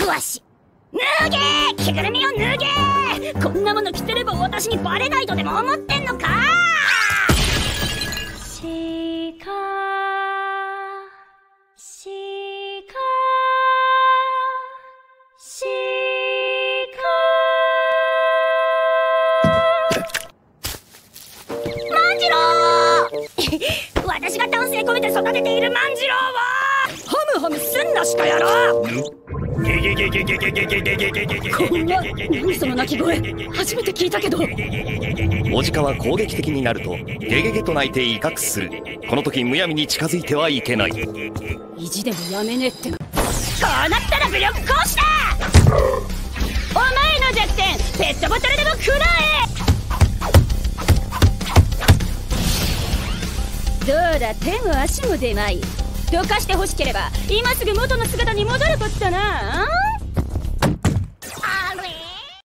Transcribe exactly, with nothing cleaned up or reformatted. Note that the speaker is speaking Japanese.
わし。脱げー、着ぐるみを脱げー。こんなもの着てれば私にバレないとでも思ってんのか。しかしかしか万次郎私が丹精込めて育てている万次郎をハムハムすんなしたやろ。こんな何その鳴き声、初めて聞いたけど。 オジカは攻撃的になるとゲゲゲと鳴いて威嚇する。この時むやみに近づいてはいけない。 意地でもやめねえってか。こうなったら武力行使だ。お前の弱点ペットボトルでも食らえ。どうだ、手も足も出まい。どかして欲しければ今すぐ元の姿に戻るこったな。